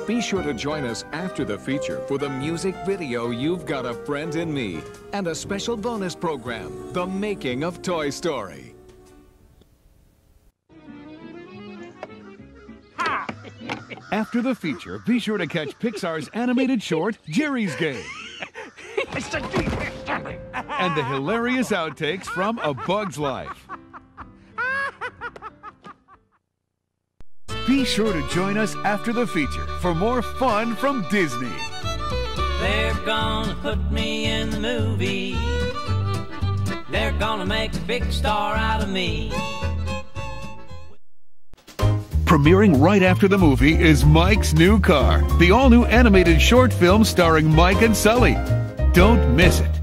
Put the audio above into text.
Be sure to join us after the feature for the music video You've Got a Friend in Me and a special bonus program, The Making of Toy Story. After the feature, be sure to catch Pixar's animated short, Jerry's Game. And the hilarious outtakes from A Bug's Life. Be sure to join us after the feature for more fun from Disney. They're gonna put me in the movie. They're gonna make a big star out of me. Premiering right after the movie is Mike's New Car, the all-new animated short film starring Mike and Sully. Don't miss it.